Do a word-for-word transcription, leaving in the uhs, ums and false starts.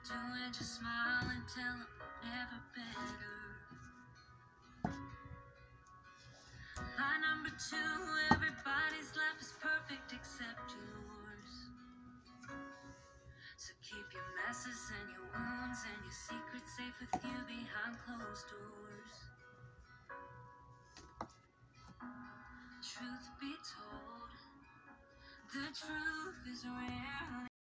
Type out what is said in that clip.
do it, just smile and tell them never better. Line number two, everybody's life is perfect except yours. So keep your messes and your wounds and your secrets safe with you behind closed doors. Truth be told, the truth is rare.